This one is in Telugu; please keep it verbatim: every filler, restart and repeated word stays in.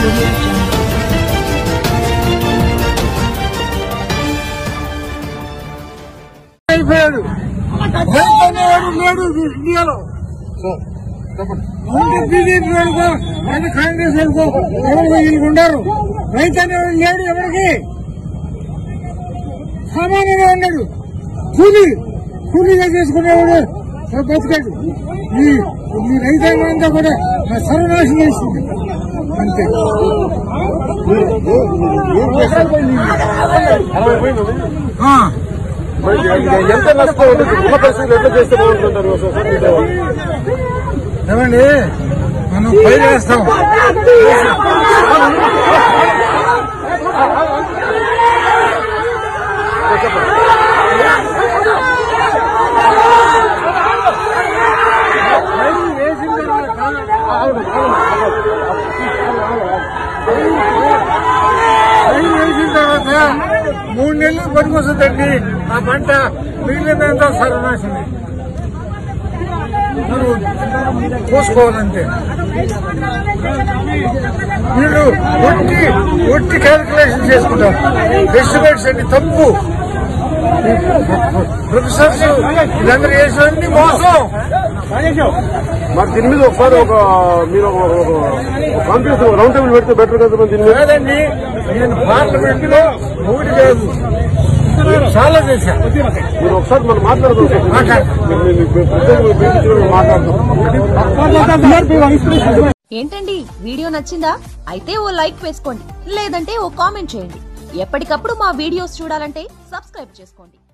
అయిపోయాడు లేడు ఇండియాలో బీజేపీ వాళ్ళకో లేదా కాంగ్రెస్ వాళ్ళకో ఎవరు వీళ్ళకి ఉండరు. రైతు అనేవాడు లేడు ఎవరికి, సామాన్యంగా ఉన్నాడు. కూలీ కూలీగా చేసుకునేవాడు బతికాడు. ఈ ఈ రైతాంగం అంతా కూడా సర్వనాశనం చేస్తుంది అంతే. ఎంత నష్టం ఎట్లా చేస్తే బాగుంటుంటారు ఏమండి, మనం పైరు వేస్తాం, వేసిన తర్వాత మూడు నెలలు పనికొస్తుందండి ఆ పంట. మిగిలినంతా సర్వనాశనం పోసుకోవాలంటే. వీళ్ళు ఒట్టి ఒట్టి క్యాల్కులేషన్ చేసుకుంటారు. ఎస్టిమేట్స్ అండి తప్పు. ప్రొఫెసర్స్ వీళ్ళందరూ చేసినన్ని మోసం. మరి దీని మీద ఒకసారి ఒక మీరు కాన్ఫరెన్స్ రౌండ్ టేబుల్ పెడితే బెటర్ కదా. దీని మీద కాదండి, నేను పార్లమెంట్ లో ఒకటి కాదు చాలా చేశాను. మీరు ఒకసారి మనం మాట్లాడదాం మాట్లాడదాం. ఏంటండి, వీడియో నచ్చిందా? అయితే ఓ లైక్ వేసుకోండి, లేదంటే ఓ కామెంట్ చేయండి. ఎప్పటికప్పుడు మా వీడియోస్ చూడాలంటే సబ్స్క్రైబ్ చేసుకోండి.